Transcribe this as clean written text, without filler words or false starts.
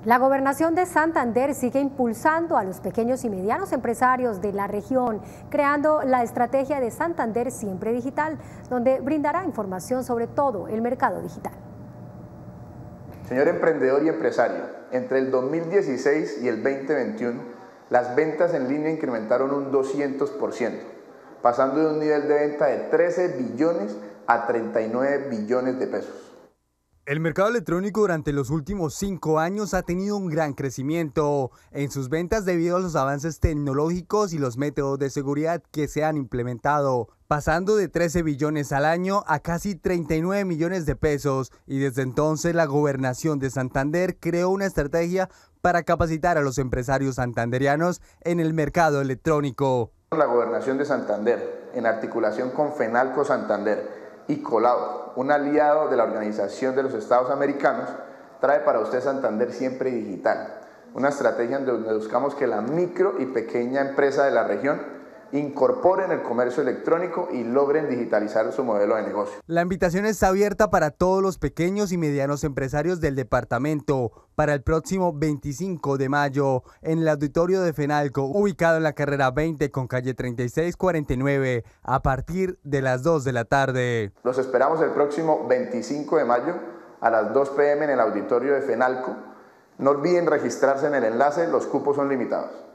La Gobernación de Santander sigue impulsando a los pequeños y medianos empresarios de la región, creando la estrategia de Santander Siempre Digital, donde brindará información sobre todo el mercado digital. Señor emprendedor y empresario, entre el 2016 y el 2021, las ventas en línea incrementaron un 200%, pasando de un nivel de venta de 13 billones a 39 billones de pesos. El mercado electrónico durante los últimos 5 años ha tenido un gran crecimiento en sus ventas debido a los avances tecnológicos y los métodos de seguridad que se han implementado, pasando de 13 billones al año a casi 39 millones de pesos, y desde entonces la Gobernación de Santander creó una estrategia para capacitar a los empresarios santanderianos en el mercado electrónico. La Gobernación de Santander, en articulación con Fenalco Santander y Colado, un aliado de la Organización de los Estados Americanos, trae para usted Santander Siempre Digital, una estrategia donde buscamos que la micro y pequeña empresa de la región incorporen el comercio electrónico y logren digitalizar su modelo de negocio. La invitación está abierta para todos los pequeños y medianos empresarios del departamento para el próximo 25 de mayo en el auditorio de Fenalco, ubicado en la carrera 20 con calle 3649, a partir de las 2 de la tarde. Los esperamos el próximo 25 de mayo a las 2 p.m. en el auditorio de Fenalco. No olviden registrarse en el enlace, los cupos son limitados.